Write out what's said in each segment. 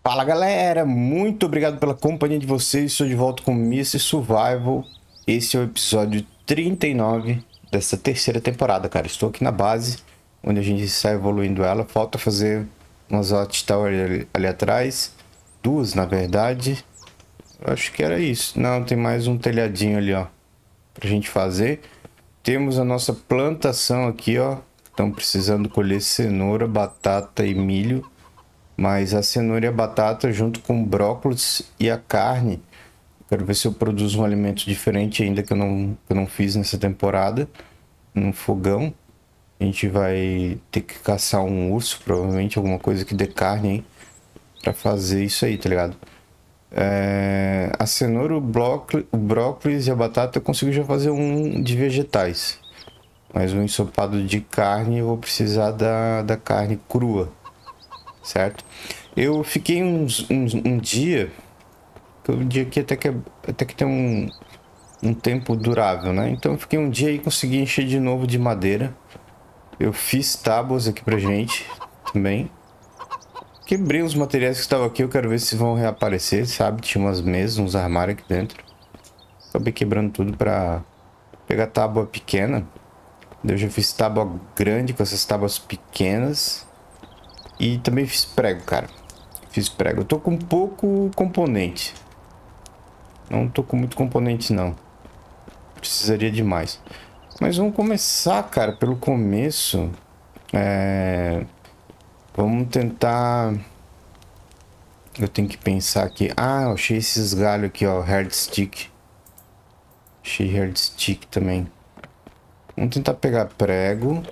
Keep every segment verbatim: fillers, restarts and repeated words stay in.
Fala galera, muito obrigado pela companhia de vocês. Estou de volta com Mister Survival. Esse é o episódio trinta e nove dessa terceira temporada, cara. Estou aqui na base, onde a gente está evoluindo ela. Falta fazer umas watchtowers ali, ali atrás, duas na verdade. Eu acho que era isso. Não, tem mais um telhadinho ali, ó, pra gente fazer. Temos a nossa plantação aqui, ó. Estão precisando colher cenoura, batata e milho. Mas a cenoura e a batata, junto com o brócolis e a carne, quero ver se eu produzo um alimento diferente ainda que eu não, que eu não fiz nessa temporada. No fogão. A gente vai ter que caçar um urso, provavelmente, alguma coisa que dê carne aí, pra fazer isso aí, tá ligado? É, a cenoura, o brócolis, o brócolis e a batata eu consigo já fazer um de vegetais. Mas um ensopado de carne eu vou precisar da, da carne crua, certo? Eu fiquei uns, uns, um dia, que um dia aqui até que, é- até que tem um, um tempo durável, né? Então eu fiquei um dia e consegui encher de novo de madeira. Eu fiz tábuas aqui pra gente também. Quebrei os materiais que estavam aqui, eu quero ver se vão reaparecer, sabe? Tinha umas mesas, uns armários aqui dentro. Acabei quebrando tudo pra pegar tábua pequena. Eu já fiz tábua grande com essas tábuas pequenas. E também fiz prego, cara. Fiz prego. Eu tô com pouco componente. Não tô com muito componente, não. Precisaria de mais. Mas vamos começar, cara, pelo começo. É... Vamos tentar... Eu tenho que pensar aqui. Ah, eu achei esses galhos aqui, ó. Hardstick. Achei hardstick também. Vamos tentar pegar prego.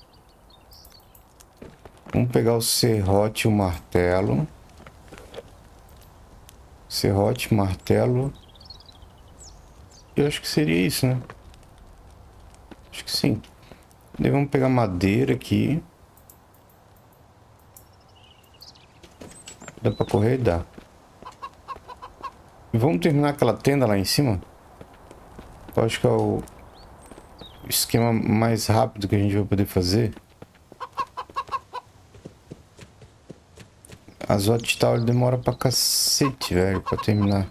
Vamos pegar o serrote e o martelo. Serrote, martelo. Eu acho que seria isso, né? Acho que sim. Daí vamos pegar madeira aqui. Dá pra correr? Dá. E vamos terminar aquela tenda lá em cima? Eu acho que é o esquema mais rápido que a gente vai poder fazer. As watchtowers demora pra cacete, velho, pra terminar.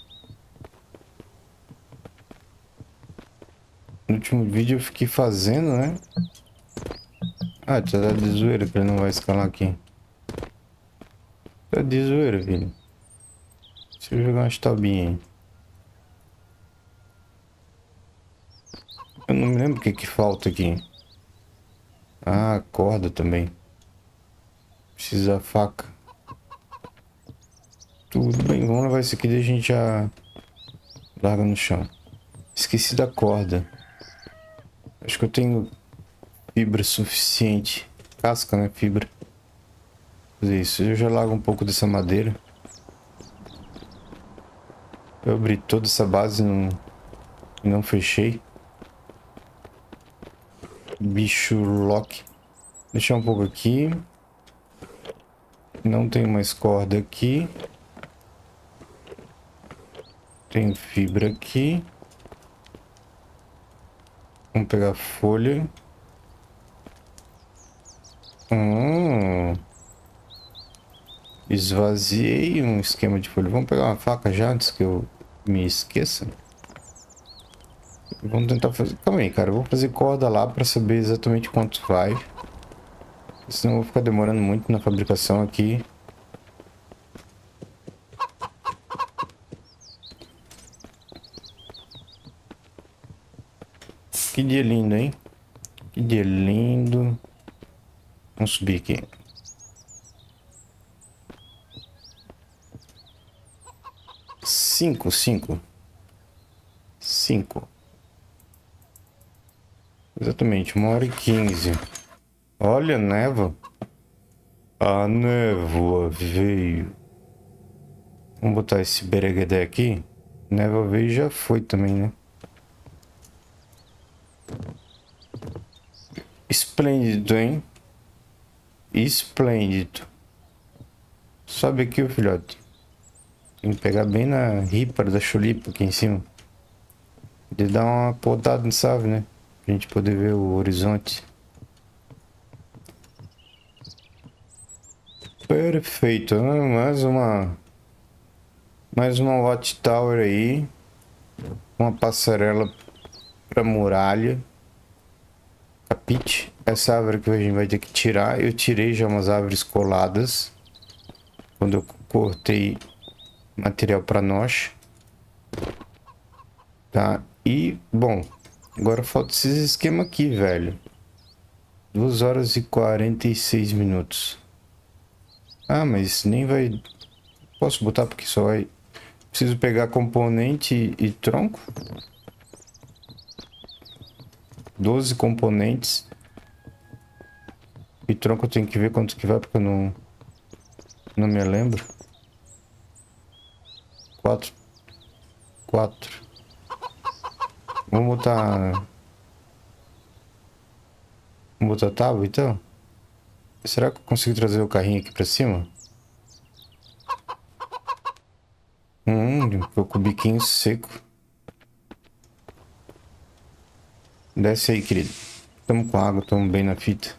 No último vídeo eu fiquei fazendo, né? Ah, tá de zoeira que ele não vai escalar aqui. Tá de zoeira, filho. Deixa eu jogar umas taubinhas aí. Eu não me lembro o que que falta aqui. Ah, corda também. Precisa faca. Tudo bem, vamos levar isso aqui e a gente já larga no chão. Esqueci da corda. Acho que eu tenho fibra suficiente. Casca, né? Fibra. Fazer isso. Eu já largo um pouco dessa madeira. Eu abri toda essa base e não, e não fechei. Bicho lock. Deixar um pouco aqui. Não tem mais corda aqui. Tem fibra aqui. Vamos pegar folha. Hum. Esvaziei um esquema de folha. Vamos pegar uma faca já antes que eu me esqueça. Vamos tentar fazer... Calma aí, cara. Eu vou fazer corda lá para saber exatamente quanto vai. Senão eu vou ficar demorando muito na fabricação aqui. Que dia lindo, hein? Que dia lindo. Vamos subir aqui. Cinco, cinco. Cinco. Exatamente, uma hora e quinze. Olha, névoa. A névoa veio. Vamos botar esse bereguedé aqui. Névoa veio e já foi também, né? Esplêndido, hein? Esplêndido. Sobe aqui, ô filhote. Tem que pegar bem na ripa da chulipa aqui em cima. De dar uma podada no salve, né? Pra gente poder ver o horizonte. Perfeito, né? Mais uma... Mais uma watchtower aí. Uma passarela pra muralha. Capite. Essa árvore que a gente vai ter que tirar. Eu tirei já umas árvores coladas. Quando eu cortei material para nós. Tá? E, bom, agora falta esses esquema aqui, velho. duas horas e quarenta e seis minutos. Ah, mas nem vai... Posso botar porque só vai... Preciso pegar componente e tronco. doze componentes. E tronco eu tenho que ver quanto que vai, porque eu não... Não me lembro. quatro. quatro. Vamos botar... Vamos botar tábua, então? Será que eu consigo trazer o carrinho aqui pra cima? Hum, ficou com o biquinho seco. Desce aí, querido. Tamo com água, tamo bem na fita.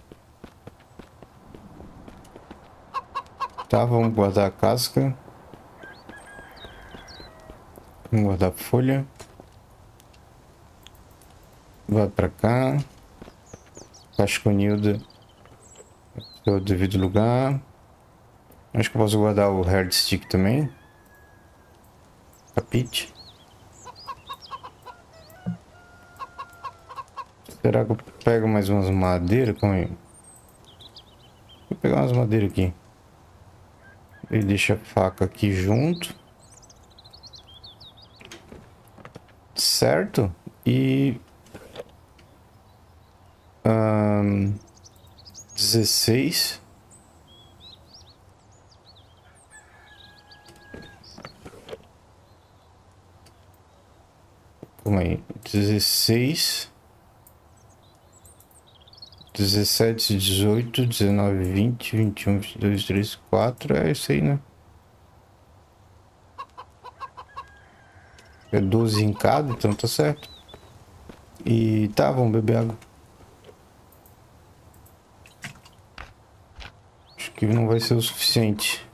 Tá, vamos guardar a casca. Vamos guardar a folha. Vai pra cá. Casconilda. É o devido lugar. Acho que eu posso guardar o hardstick também. Capite. Será que eu pego mais umas madeiras? Calma aí. Vou pegar umas madeiras aqui. E deixa a faca aqui junto. Certo? E... Um, dezesseis. Calma aí. dezesseis. dezessete, dezoito, dezenove, vinte, vinte e um, vinte e dois, vinte e três, vinte e quatro. É isso aí, né? É doze em cada, então tá certo. E tá, vamos beber água. Acho que não vai ser o suficiente.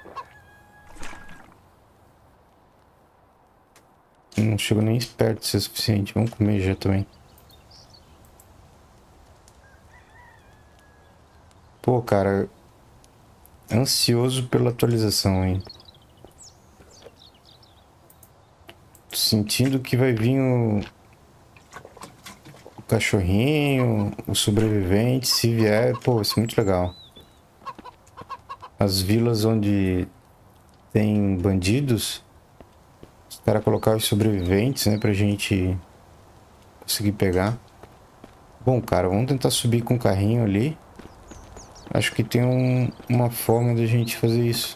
Não chego nem perto de ser o suficiente. Vamos comer já também. Pô, cara. Ansioso pela atualização, hein? Tô sentindo que vai vir o... o cachorrinho, o sobrevivente. Se vier, pô, vai ser muito legal. As vilas onde tem bandidos, os caras colocar os sobreviventes, né, pra gente conseguir pegar. Bom, cara, vamos tentar subir com o carrinho ali. Acho que tem um, uma forma de a gente fazer isso.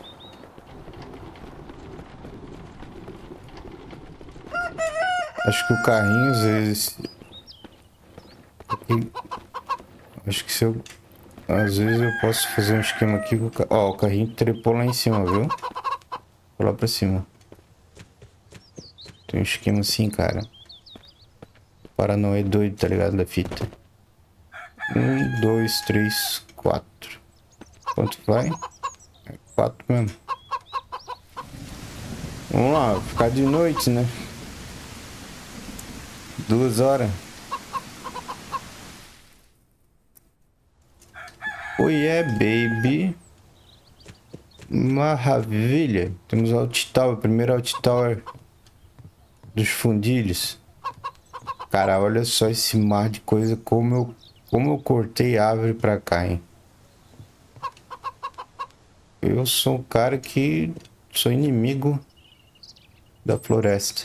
Acho que o carrinho, às vezes... Acho que se eu... Às vezes eu posso fazer um esquema aqui com o carrinho. Ó, o carrinho trepou lá em cima, viu? Foi lá pra cima. Tem um esquema assim, cara. Paranoia doido, tá ligado? Da fita. Um, dois, três, quatro. Quanto vai? É quatro mesmo. Vamos lá, ficar de noite, né? Duas horas. Oh yeah, baby. Maravilha. Temos o Alt Tower, primeiro Alt Tower dos fundilhos. Cara, olha só esse mar de coisa, como eu, como eu cortei árvore pra cá, hein? Eu sou um cara que sou inimigo da floresta.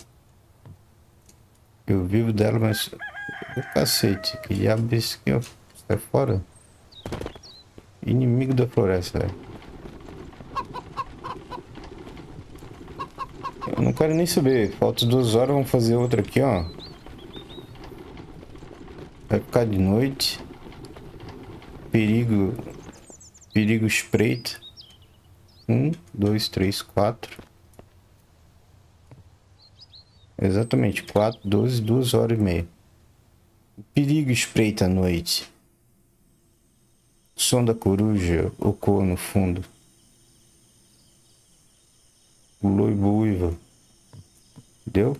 Eu vivo dela, mas... O cacete, que diabo é esse aqui, ó? Sai fora. Inimigo da floresta, velho. Eu não quero nem saber. Falta duas horas, vamos fazer outra aqui, ó. Vai ficar de noite. Perigo. Perigo espreita. Um, dois, três, quatro. Exatamente, quatro, doze, duas horas e meia. Perigo espreita à noite. Som da coruja, o cor no fundo. Lua e buiva. Deu?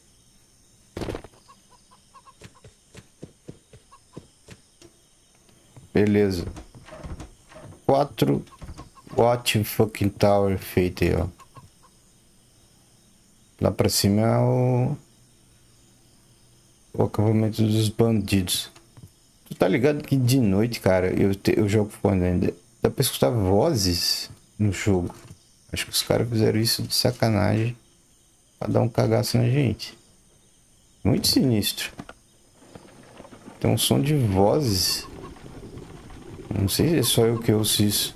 Beleza. Quatro Watch fucking Tower feito aí, ó. Lá pra cima é o... o acampamento dos bandidos. Tu tá ligado que de noite, cara, eu, te... eu jogo fone ainda. Dá pra escutar vozes no jogo. Acho que os caras fizeram isso de sacanagem pra dar um cagaço na gente. Muito sinistro. Tem um som de vozes. Não sei se é só eu que ouço isso.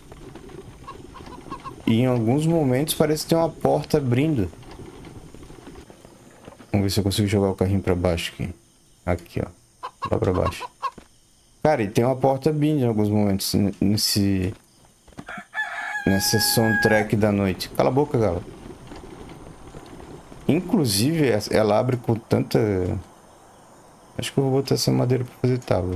E em alguns momentos parece ter uma porta abrindo. Vamos ver se eu consigo jogar o carrinho pra baixo aqui. Aqui, ó. Lá pra baixo. Cara, e tem uma porta abrindo em alguns momentos nesse... nessa soundtrack da noite. Cala a boca, galera. Inclusive, ela abre com tanta... Acho que eu vou botar essa madeira pra fazer tábua.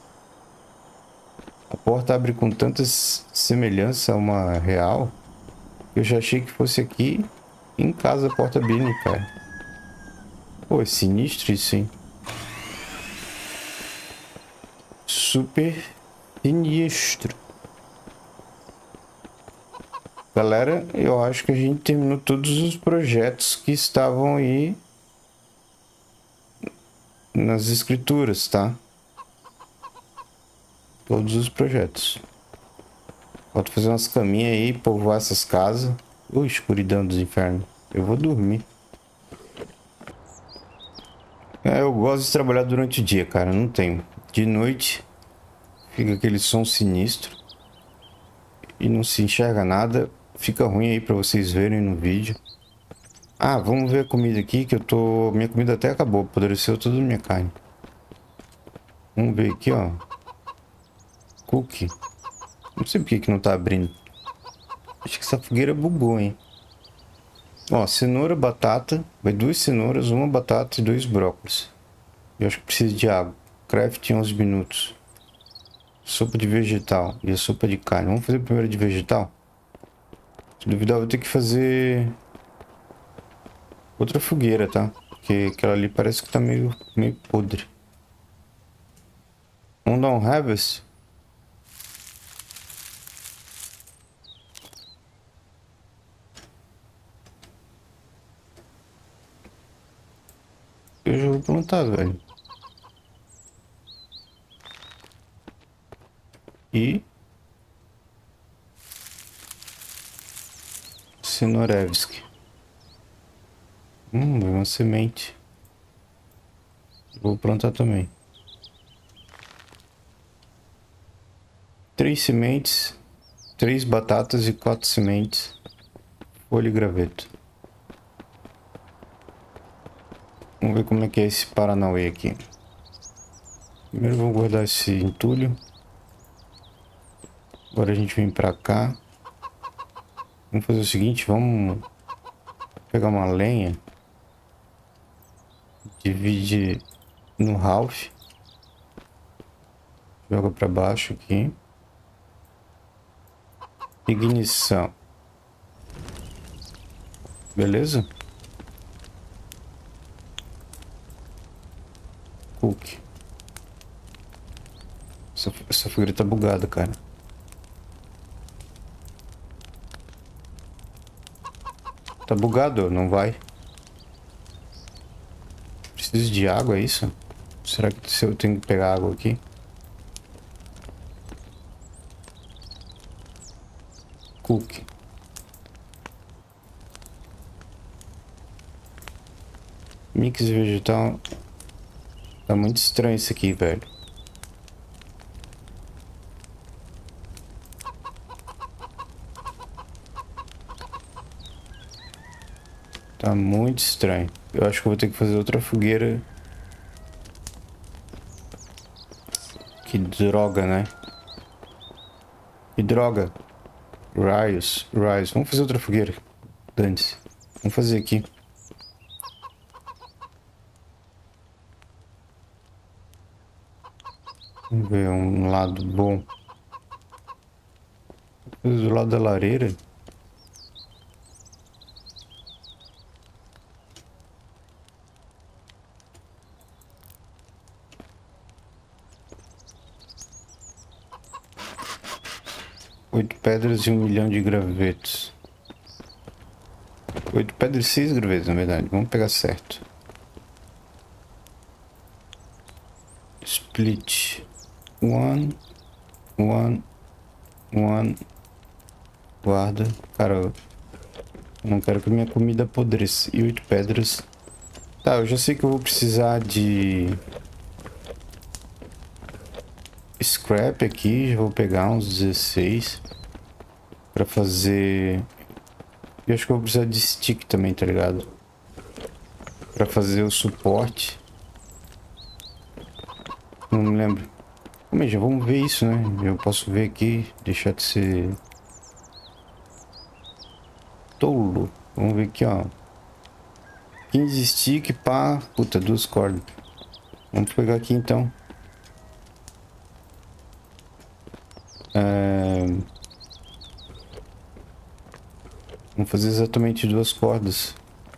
A porta abre com tanta semelhança a uma real. Eu já achei que fosse aqui em casa a porta abrindo, cara. Pô, é sinistro isso, hein? Super sinistro. Galera, eu acho que a gente terminou todos os projetos que estavam aí nas escrituras, tá? Todos os projetos. Falta fazer umas caminhas aí, povoar essas casas. Ui, escuridão dos infernos. Eu vou dormir. É, eu gosto de trabalhar durante o dia, cara. Não tem. De noite, fica aquele som sinistro. E não se enxerga nada. Fica ruim aí pra vocês verem no vídeo. Ah, vamos ver a comida aqui, que eu tô... Minha comida até acabou. Apodreceu toda a minha carne. Vamos ver aqui, ó. Cookie. Não sei por que que não tá abrindo. Acho que essa fogueira bugou, hein. Ó, cenoura, batata. Vai duas cenouras, uma batata e dois brócolis. Eu acho que precisa de água. Craft em onze minutos. Sopa de vegetal e a sopa de carne. Vamos fazer primeiro de vegetal? Se duvidar, eu vou ter que fazer outra fogueira, tá? Porque aquela ali parece que tá meio, meio podre. Vamos dar um harvest? Eu já vou plantar, velho. E... Senorevski. Hum, uma semente. Vou plantar também. Três sementes. Três batatas e quatro sementes. Folha e graveto. Vamos ver como é que é esse Paranauê aqui. Primeiro vou guardar esse entulho. Agora a gente vem pra cá. Vamos fazer o seguinte, vamos pegar uma lenha. Divide no half. Joga pra baixo aqui. Ignição. Beleza? Cook. Essa, essa fogueira tá bugada, cara. Tá bugado, não vai. Preciso de água, é isso? Será que se eu tenho que pegar água aqui? Cook. Mix vegetal. Tá muito estranho isso aqui, velho. Tá muito estranho. Eu acho que eu vou ter que fazer outra fogueira. Que droga, né? Que droga. Raios, raios. Vamos fazer outra fogueira. Dane-se. Vamos fazer aqui. Vamos ver um lado bom. Do lado da lareira. Oito pedras e um milhão de gravetos. Oito pedras e seis gravetos, na verdade. Vamos pegar certo. Split. One. One. One. Guarda. Cara, eu não quero que minha comida apodreça. E oito pedras. Tá, eu já sei que eu vou precisar de... scrap aqui. Já vou pegar uns dezesseis. Pra fazer... Eu acho que eu vou precisar de stick também, tá ligado? Pra fazer o suporte. Não me lembro. Mas já vamos ver isso, né? Eu posso ver aqui. Deixar de ser... tolo. Vamos ver aqui, ó. quinze stick, pá. Puta, duas cordas. Vamos pegar aqui, então. É... Vamos fazer exatamente duas cordas.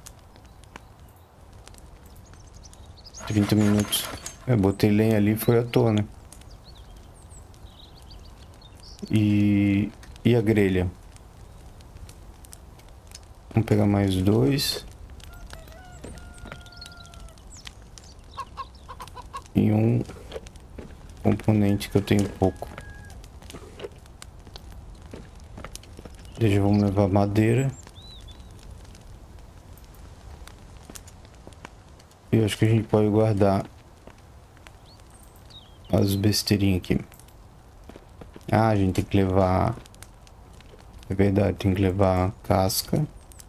trinta minutos. Eu botei lenha ali, foi à toa, né? E... E a grelha? Vamos pegar mais dois. E um componente que eu tenho pouco. Deixa, vamos levar madeira. E eu acho que a gente pode guardar as besteirinhas aqui. Ah, a gente tem que levar... É verdade, tem que levar casca.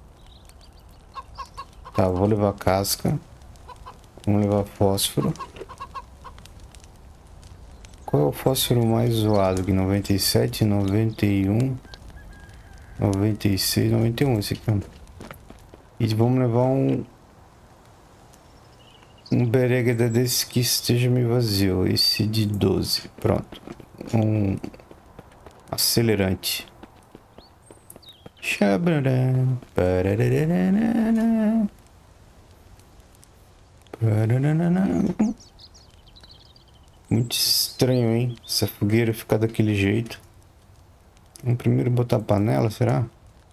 Tá, vou levar casca. Vamos levar fósforo. Qual é o fósforo mais zoado aqui? noventa e sete, noventa e um, noventa e seis, noventa e um. Esse aqui, ó. E vamos levar um... Um berega desse que esteja meio vazio. Esse de doze. Pronto. Um... acelerante. Muito estranho, hein? Essa fogueira ficar daquele jeito. Vamos primeiro botar a panela, será?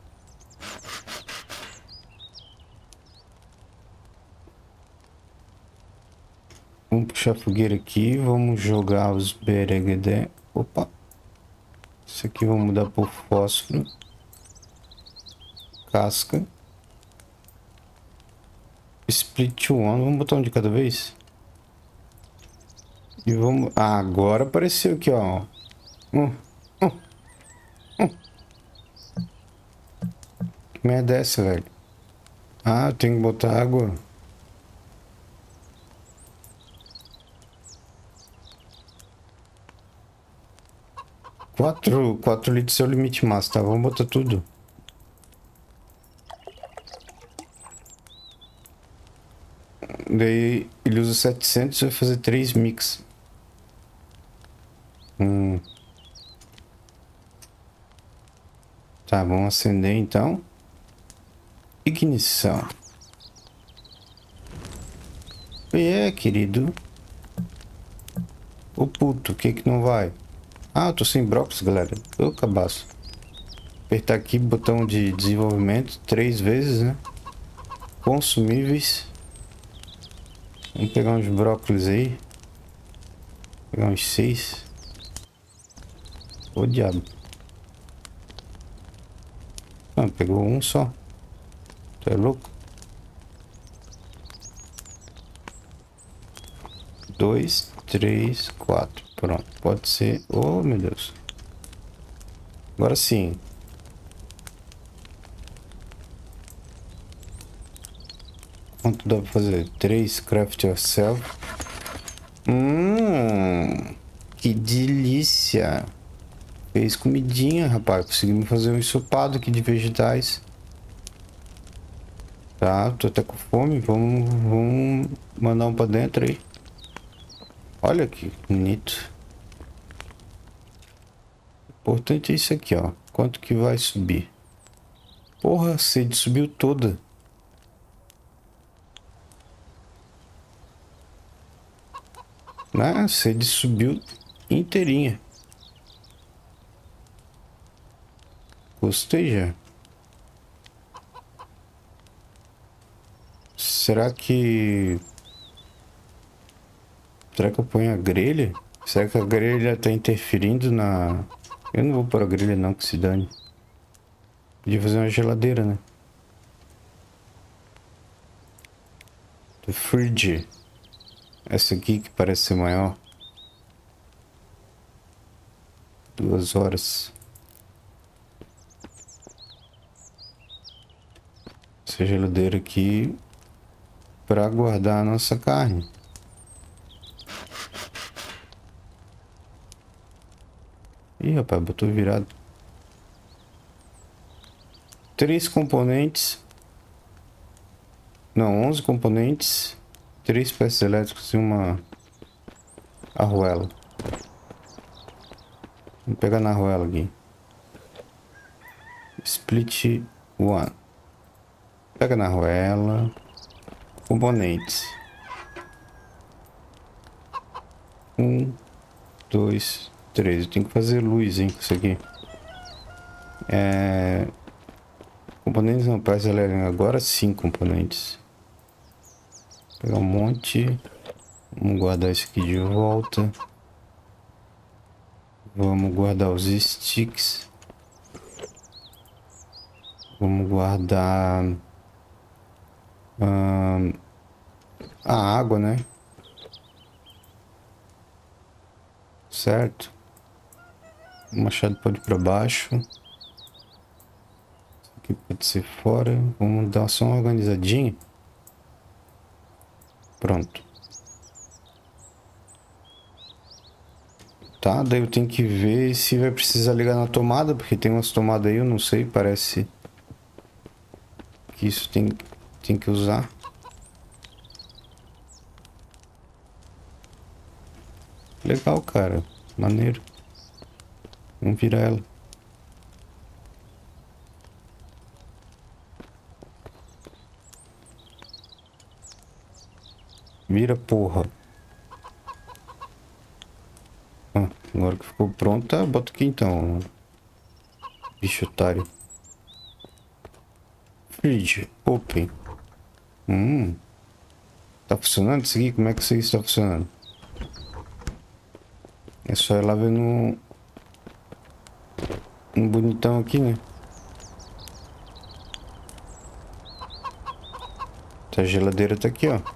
Vamos puxar a fogueira aqui. Vamos jogar os beregedé. Opa! Isso aqui vamos mudar por fósforo. Casca. Split one. Vamos botar um de cada vez? E vamos... Ah, agora apareceu aqui, ó. Hum, hum, hum. Que merda é essa, velho? Ah, eu tenho que botar água. Quatro, quatro litros é o limite máximo, tá? Vamos botar tudo. Daí ele usa setecentos, vai fazer três mix. Hum. Tá, vamos acender então. Ignição. E é, querido. Ô puto, o que que não vai? Ah, eu tô sem brócolis, galera. Ô cabaço. Apertar aqui, botão de desenvolvimento. Três vezes, né? Consumíveis. Vamos pegar uns brócolis aí. Pegar uns seis. Ô diabo. Ah, pegou um só. Tu é louco? Dois, três, quatro. Pronto, pode ser. Oh, meu Deus. Agora sim. Quanto dá pra fazer? Três craft yourself. Hum, que delícia. Fez comidinha, rapaz. Conseguimos fazer um ensopado aqui de vegetais. Tá, tô até com fome. Vamos, vamos mandar um pra dentro aí. Olha que bonito. O importante é isso aqui, ó. quanto que vai subir. Porra, a sede subiu toda. Ah, a sede subiu inteirinha. Gostei já. Será que... Será que eu ponho a grelha? Será que a grelha tá interferindo na... Eu não vou pôr a grelha não, que se dane. Podia fazer uma geladeira, né? The fridge. Essa aqui que parece ser maior. Duas horas. Essa geladeira aqui para guardar a nossa carne. Ih, rapaz, botou virado. Três componentes. Não, onze componentes. Três peças elétricas e uma arruela. Vamos pegar na arruela aqui. Split one. Pega na arruela. Componentes. Um, dois, três. Eu tenho que fazer luz, hein, com isso aqui. É... Componentes não, peça elétrica. Agora sim, componentes. Pegar um monte. Vamos guardar isso aqui de volta. Vamos guardar os sticks. Vamos guardar hum, a água, né? Certo. O machado pode ir para baixo. Isso aqui pode ser fora. Vamos dar só uma organizadinha. Pronto. Tá, daí eu tenho que ver se vai precisar ligar na tomada, porque tem umas tomadas aí, eu não sei, parece que isso tem, tem que usar. Legal, cara. Maneiro. Vamos virar ela. Vira, porra. Ah, agora que ficou pronta, bota aqui então. Bicho otário. Fridge. Open. Hum. Tá funcionando isso aqui? Como é que isso aí está funcionando? É só ir lá ver no... Um bonitão aqui, né? Essa geladeira tá aqui, ó.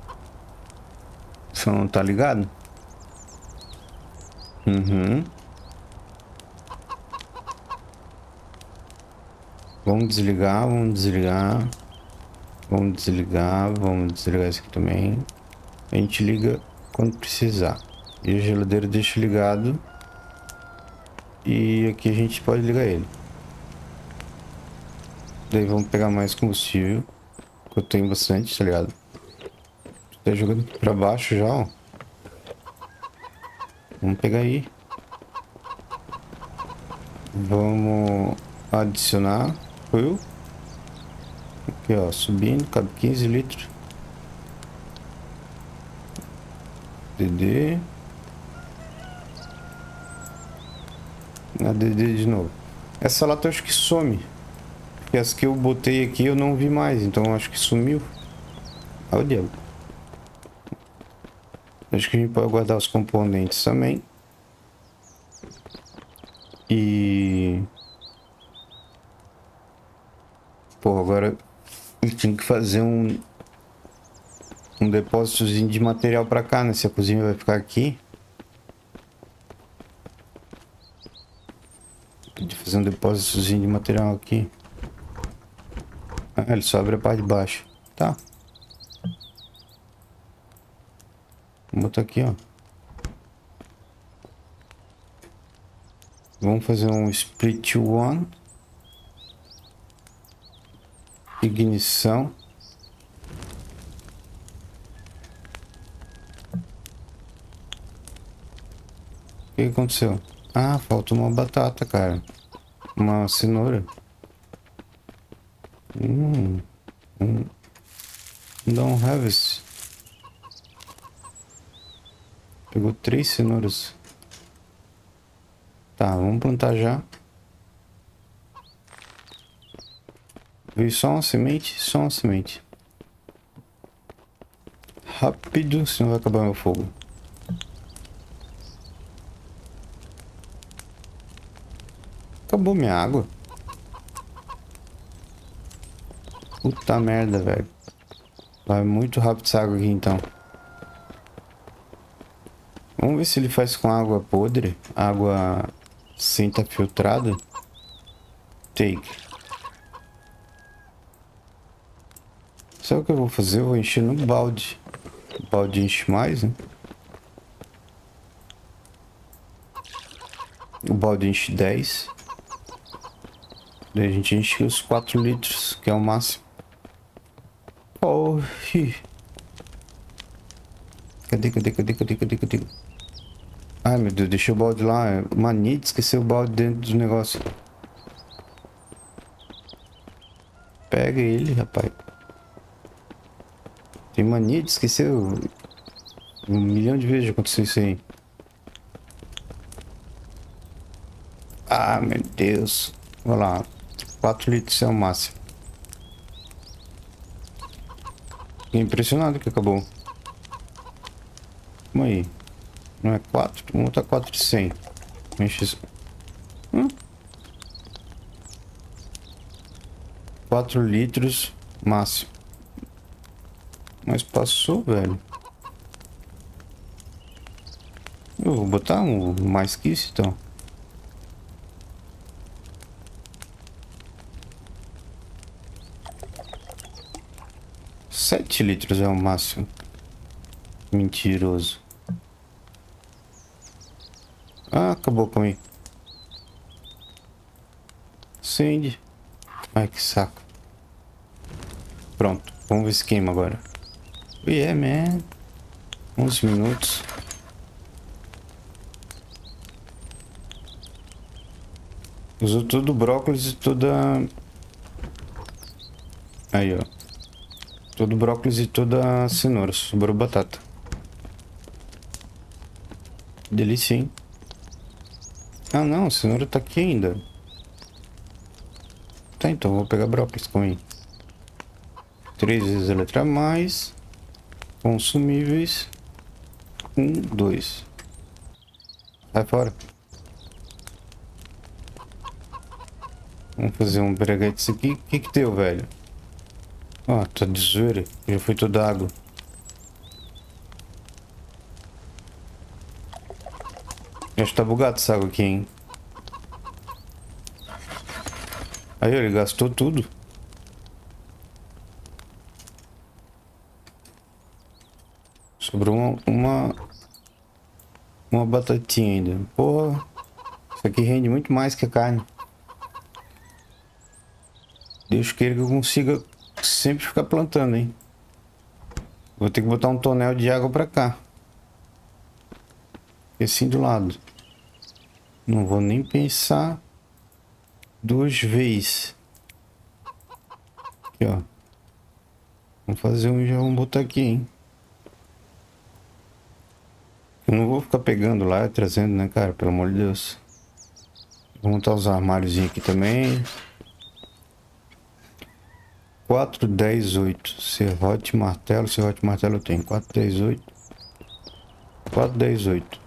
Só não tá ligado? Uhum. Vamos desligar, vamos desligar. Vamos desligar, vamos desligar isso aqui também. A gente liga quando precisar. E a geladeira deixa ligado. E aqui a gente pode ligar ele. Daí vamos pegar mais combustível. Que eu tenho bastante, tá ligado? Tá jogando pra baixo já, ó. Vamos pegar aí. Vamos adicionar fuel. Aqui, ó, subindo, cabe quinze litros. D D. A D D de novo. Essa lata eu acho que some. Porque as que eu botei aqui eu não vi mais, então eu acho que sumiu. Olha o diabo. Acho que a gente pode guardar os componentes também. E... Pô, agora eu tenho que fazer um... Um depósitozinho de material pra cá, né? Se a cozinha vai ficar aqui. Podia fazer um depósitozinho de material aqui. Ah, ele só abre a parte de baixo. Tá. Vou botar aqui, ó. Vamos fazer um split one. Ignição. O que aconteceu? Ah, falta uma batata, cara. Uma cenoura. Hum. Hum. Don't have it. Pegou três cenouras. Tá, vamos plantar já. Veio só uma semente, só uma semente. Rápido, senão vai acabar meu fogo. Acabou minha água. Puta merda, velho. Vai muito rápido essa água aqui, então. Vamos ver se ele faz com água podre. Água sem tá filtrada. Take. Sabe o que eu vou fazer? Eu vou encher no balde. O balde enche mais, né? O balde enche dez. Daí a gente enche os quatro litros, que é o máximo. Oh, cadê, cadê, cadê, cadê, cadê, cadê? Ai, meu Deus, deixei o balde lá. Mania de esquecer o balde dentro do negócio. Pega ele, rapaz. Tem mania de esquecer. Um milhão de vezes já aconteceu isso aí. Ah, meu Deus. Olha lá. quatro litros é o máximo. Fiquei impressionado que acabou. Vamos aí. Não é quatro? Vamos botar quatro de cem. Enche isso. Hum? quatro litros máximo. Mas passou, velho. Eu vou botar um mais que isso, então. Sete litros é o máximo. Mentiroso. Ah, acabou comigo. Acende. Ai, que saco. Pronto. Vamos ver se queima agora. Yeah, man. onze minutos. Usou todo o brócolis e toda... Aí, ó. Todo o brócolis e toda a cenoura. Sobrou batata. Delícia, hein? Ah, não. A cenoura tá aqui ainda. Tá, então. Vou pegar brócolis comigo. Três vezes a letra mais. Consumíveis. Um, dois. Sai fora. Vamos fazer um breguete aqui. O que que deu, velho? Ó, oh, tá de zoeira. Já foi toda a água. Acho que tá bugado essa água aqui, hein? Aí, ele gastou tudo. Sobrou uma, uma... Uma batatinha ainda. Porra. Isso aqui rende muito mais que a carne. Deus queira que eu consiga sempre ficar plantando, hein? Vou ter que botar um tonel de água pra cá. E assim do lado. Não vou nem pensar duas vezes. Aqui, ó. Vamos fazer um e já vamos botar aqui, hein? Eu não vou ficar pegando lá e trazendo, né, cara? Pelo amor de Deus. Vou montar os armários aqui também. quatro, dez, oito. Serrote, martelo. Serrote, martelo eu tenho. quatro, dez, oito. quatro, dez, oito.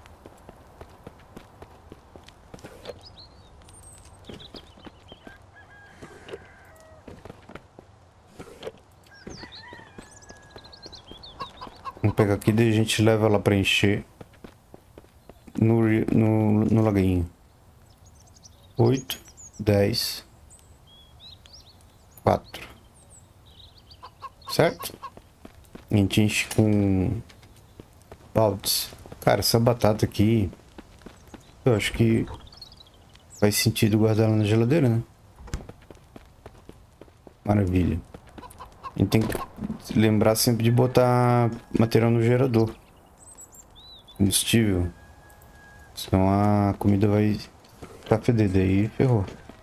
Vamos pegar aqui e a gente leva ela para encher no, no, no laguinho. oito, dez, quatro. Certo? A gente enche com baldes. Cara, essa batata aqui, eu acho que faz sentido guardar ela na geladeira, né? Maravilha. A gente tem que lembrar sempre de botar material no gerador. Combustível. Senão a comida vai ficar fedida aí, ferrou.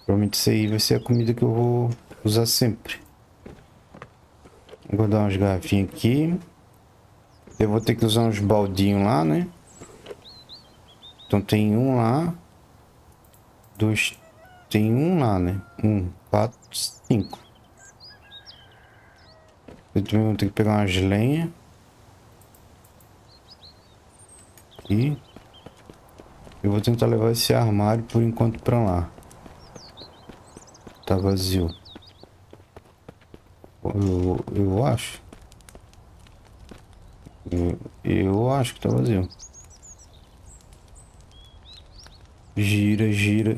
Provavelmente isso aí vai ser a comida que eu vou usar sempre. Vou guardar umas garrafinhas aqui. Eu vou ter que usar uns baldinhos lá, né? Então tem um lá. Dois. Tem um lá, né? Um, quatro, cinco. Eu também vou ter que pegar umas lenhas. E eu vou tentar levar esse armário por enquanto pra lá. Tá vazio. Eu, eu acho. Eu, eu acho que tá vazio. Gira, gira.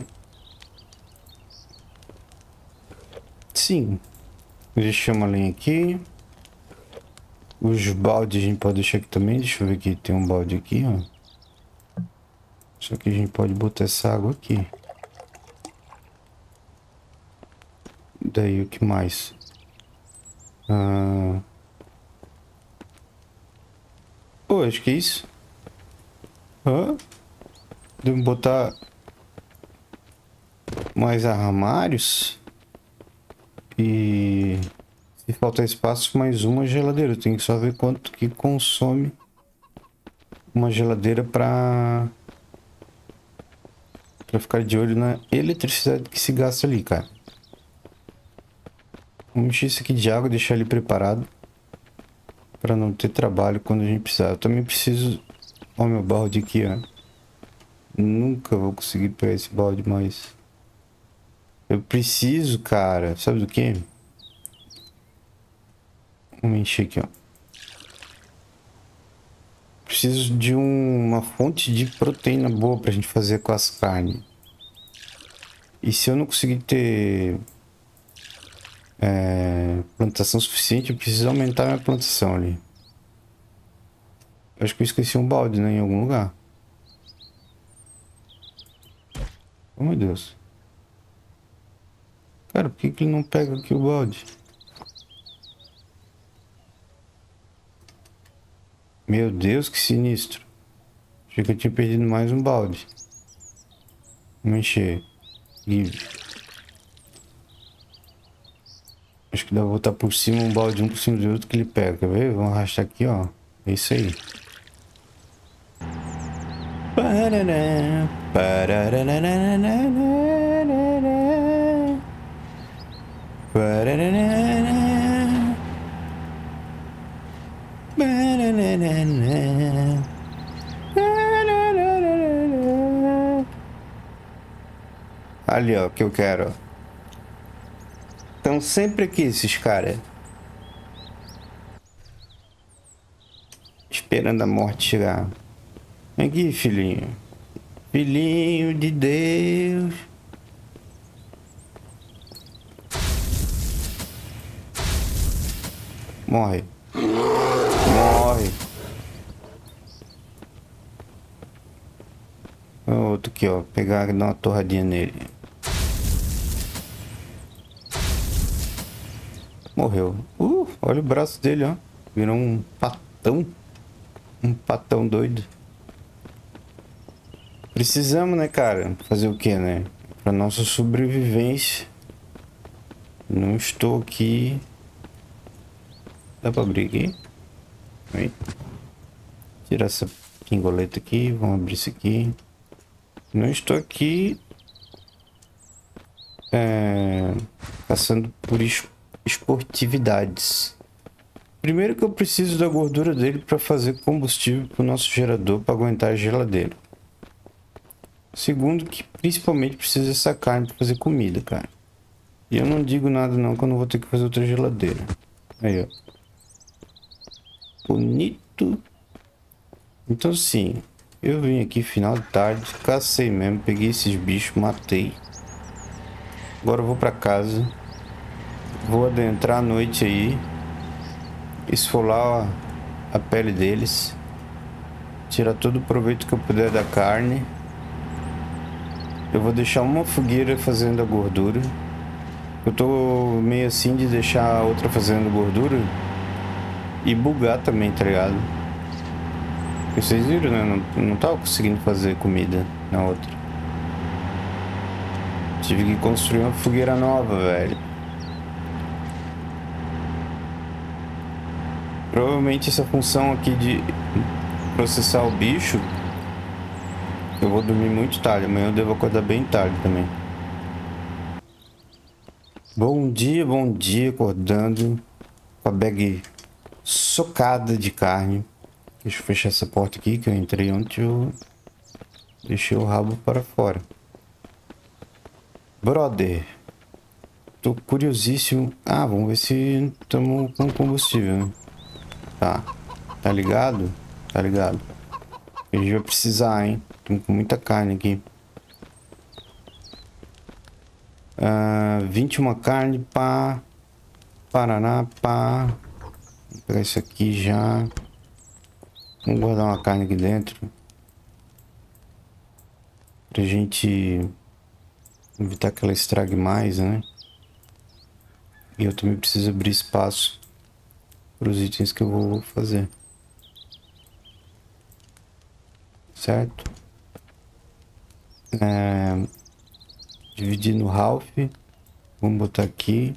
Sim. Deixa uma lenha aqui. Os baldes a gente pode deixar aqui também. Deixa eu ver aqui. Tem um balde aqui, ó. Só que a gente pode botar essa água aqui. Daí o que mais? Ah... Pô, acho que é isso. Hã? Devo botar mais armários. E se faltar espaço, mais uma geladeira. Eu tenho que só ver quanto que consome uma geladeira para para ficar de olho na eletricidade que se gasta ali, cara. Vamos encher isso aqui de água, deixar ele preparado para não ter trabalho quando a gente precisar. Eu também preciso... Ó, meu balde aqui, ó. Nunca vou conseguir pegar esse balde mais. Eu preciso, cara. Sabe do que? Vamos encher aqui, ó. Preciso de um, uma fonte de proteína boa pra gente fazer com as carnes. E se eu não conseguir ter é, plantação suficiente, eu preciso aumentar minha plantação ali. Eu acho que eu esqueci um balde, né? Em algum lugar. Oh, meu Deus. Cara, por que que ele não pega aqui o balde? Meu Deus, que sinistro. Achei que eu tinha perdido mais um balde. Vamos encher. Give. Acho que dá pra botar por cima um balde um por cima do outro que ele pega. Quer ver? Vamos arrastar aqui, ó. É isso aí. Parará, parará, ali, ó, que eu quero. Estão sempre aqui esses caras. Esperando a morte chegar. Vem aqui, filhinho. Filhinho de Deus. Morre. Morre. Outro aqui, ó. Pegar e dar uma torradinha nele. Morreu. Uh, olha o braço dele, ó. Virou um patão. Um patão doido. Precisamos, né, cara? Fazer o que, né? Pra nossa sobrevivência. Não estou aqui. Dá pra abrir aqui? Aí. Tirar essa pingoleta aqui. Vamos abrir isso aqui. Não estou aqui é, caçando por es esportividades. Primeiro que eu preciso da gordura dele para fazer combustível para o nosso gerador para aguentar a geladeira. Segundo que principalmente precisa dessa carne para fazer comida, cara. E eu não digo nada não que eu não vou ter que fazer outra geladeira. Aí, ó. Bonito. Então sim, eu vim aqui final de tarde, cacei mesmo, peguei esses bichos, matei. Agora eu vou pra casa. Vou adentrar a noite aí. Esfolar a pele deles. Tirar todo o proveito que eu puder da carne. Eu vou deixar uma fogueira fazendo a gordura. Eu tô meio assim de deixar a outra fazendo gordura e bugar também, tá ligado? Vocês viram, né? Não, não tava conseguindo fazer comida na outra. Tive que construir uma fogueira nova, velho. Provavelmente essa função aqui de processar o bicho, eu vou dormir muito tarde. Amanhã eu devo acordar bem tarde também. Bom dia, bom dia. Acordando com a bag socada de carne. Deixa eu fechar essa porta aqui que eu entrei ontem. Eu deixei o rabo para fora. Brother, tô curiosíssimo. Ah, vamos ver se estamos com combustível, né? Tá, tá ligado? Tá ligado. A gente vai precisar, hein? Estamos com muita carne aqui. Ah, vinte e uma carne, pá. Paraná, pá. Vou pegar isso aqui já. Vamos guardar uma carne aqui dentro. Pra gente evitar que ela estrague mais, né? E eu também preciso abrir espaço para os itens que eu vou fazer. Certo? É... Dividir no half. Vamos botar aqui.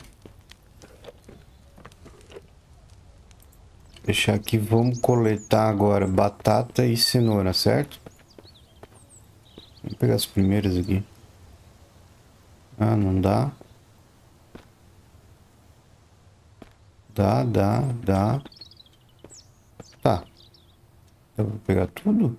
Deixar aqui. Vamos coletar agora batata e cenoura, certo? Vou pegar as primeiras aqui. Ah, não dá. Dá, dá, dá. Tá. Eu vou pegar tudo?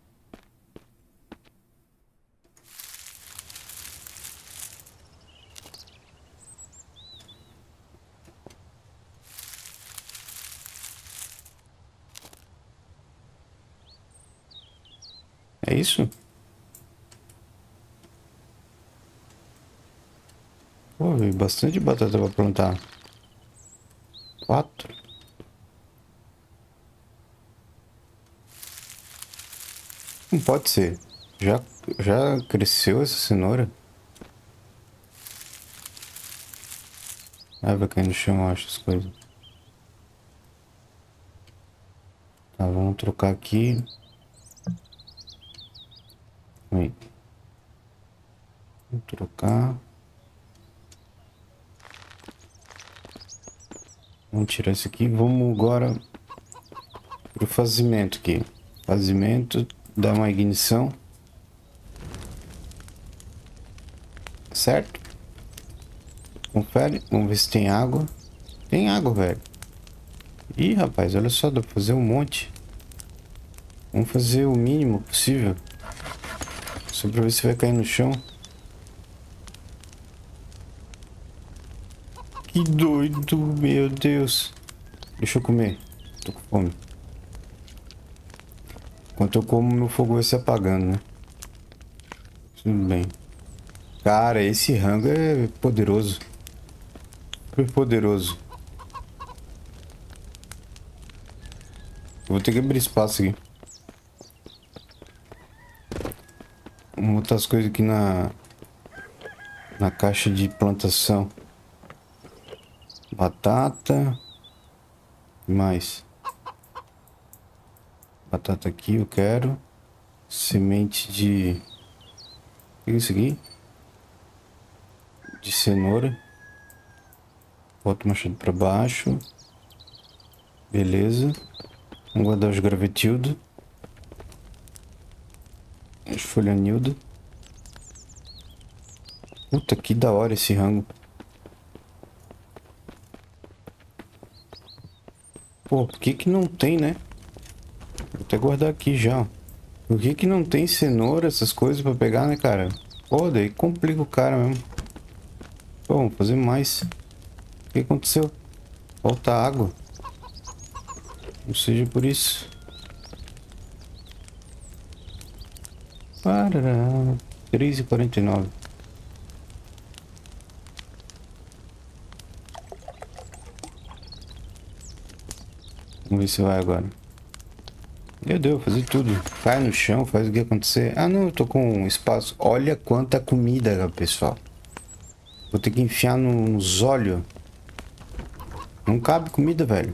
É isso? Pô, veio bastante batata pra plantar. Quatro. Não pode ser. Já, já cresceu essa cenoura? Ah, vai cair no chão, eu acho, as coisas. Tá, vamos trocar aqui. Aí. Vamos trocar. Vamos tirar isso aqui. Vamos agora pro fazimento aqui. Fazimento, dá uma ignição. Certo? Confere. Vamos ver se tem água. Tem água, velho. Ih, rapaz, olha só, dá pra fazer um monte. Vamos fazer o mínimo possível. Só pra ver se vai cair no chão. Que doido, meu Deus. Deixa eu comer. Tô com fome. Enquanto eu como, meu fogo vai se apagando, né? Tudo bem. Cara, esse rango é poderoso. Super poderoso. Eu vou ter que abrir espaço aqui. Vamos botar as coisas aqui na... Na caixa de plantação. Batata. O que mais? Batata aqui eu quero. Semente de... O que é isso aqui? De cenoura. Bota o machado pra baixo. Beleza. Vamos guardar os gravetildo. As folhanildo. Puta, que da hora esse rango. Pô, por que que não tem, né? Vou até guardar aqui já. Por que que não tem cenoura, essas coisas pra pegar, né, cara? Pô, daí complica o cara mesmo. Pô, vamos fazer mais. O que aconteceu? Falta água. Não seja por isso. Parará. três e quarenta e nove. Vamos ver se vai agora. Meu Deus, vou fazer tudo. Cai no chão, faz o que acontecer. Ah, não, eu tô com espaço. Olha quanta comida, pessoal. Vou ter que enfiar nos olhos. Não cabe comida, velho.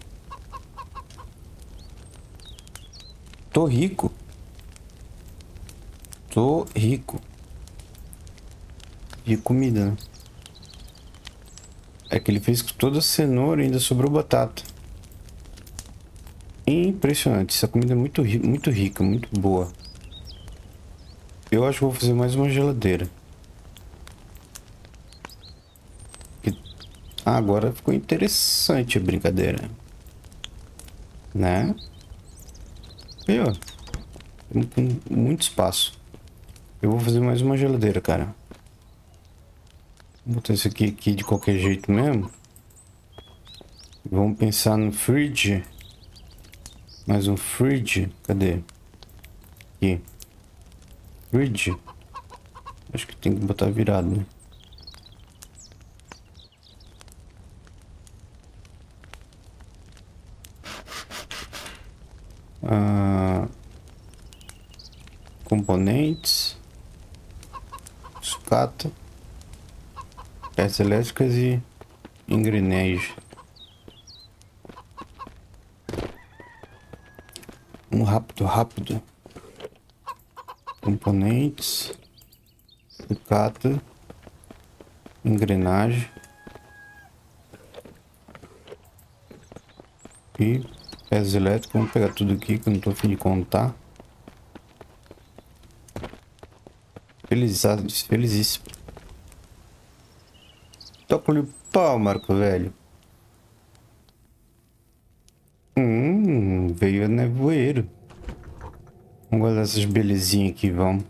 Tô rico. Tô rico. de comida, né? É que ele fez com toda a cenoura e ainda sobrou batata. Impressionante. Essa comida é muito, ri muito rica, muito boa. Eu acho que vou fazer mais uma geladeira. Ah, agora ficou interessante a brincadeira. Né? E ó, tem muito espaço. Eu vou fazer mais uma geladeira, cara. Vou botar isso aqui, aqui de qualquer jeito mesmo. Vamos pensar no fridge. Mais um fridge. Cadê? Aqui. Fridge. Acho que tem que botar virado, né? Ah, componentes. Sucata. Peças elétricas e engrenagem. Um rápido, rápido. Componentes. Sucata. Engrenagem. E peças elétricas. Vamos pegar tudo aqui que eu não tô a fim de contar. Felizado, felizíssimo. Toca-lhe o pau, Marco Velho. Hum, veio a nevoeiro. Vamos guardar essas belezinhas aqui, vamos.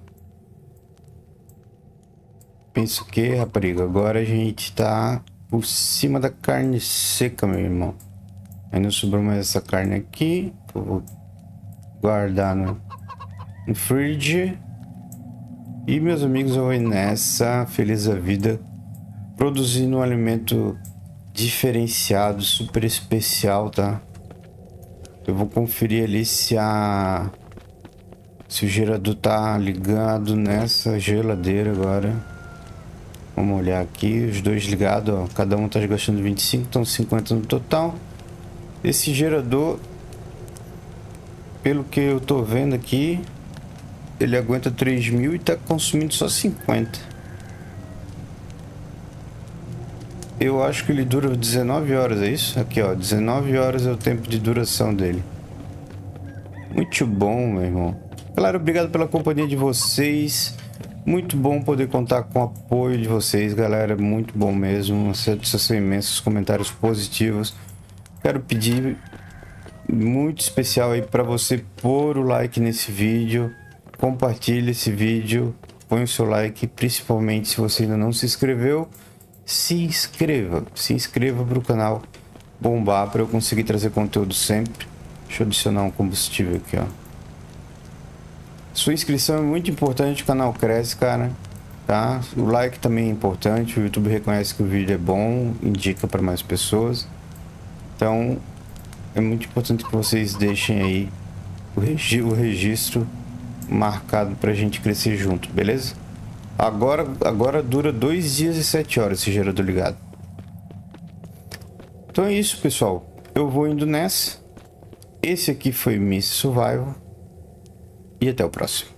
Penso que, rapariga, agora a gente tá por cima da carne seca, meu irmão. Aí não sobrou mais essa carne aqui. Que eu vou guardar no, no fridge. E, meus amigos, eu vou nessa, feliz da vida, produzindo um alimento diferenciado, super especial, tá? Eu vou conferir ali se a... se o gerador tá ligado nessa geladeira agora. Vamos olhar aqui, os dois ligados, ó. Cada um tá gastando vinte e cinco, então cinquenta no total. Esse gerador, pelo que eu tô vendo aqui, ele aguenta três mil e tá consumindo só cinquenta. Eu acho que ele dura dezenove horas, é isso? Aqui, ó, dezenove horas é o tempo de duração dele. Muito bom, meu irmão. Galera, obrigado pela companhia de vocês. Muito bom poder contar com o apoio de vocês, galera. Muito bom mesmo. Uma satisfação imensa, os comentários positivos. Quero pedir muito especial aí para você pôr o like nesse vídeo. Compartilhe esse vídeo. Põe o seu like, principalmente se você ainda não se inscreveu. Se inscreva. Se inscreva para o canal bombar para eu conseguir trazer conteúdo sempre. Deixa eu adicionar um combustível aqui, ó. Sua inscrição é muito importante, o canal cresce, cara, tá? O like também é importante, o YouTube reconhece que o vídeo é bom, indica para mais pessoas. Então, é muito importante que vocês deixem aí o, regi o registro marcado pra gente crescer junto, beleza? Agora, agora dura dois dias e sete horas esse gerador ligado. Então é isso, pessoal. Eu vou indo nessa. Esse aqui foi Miss Survival. E até o próximo.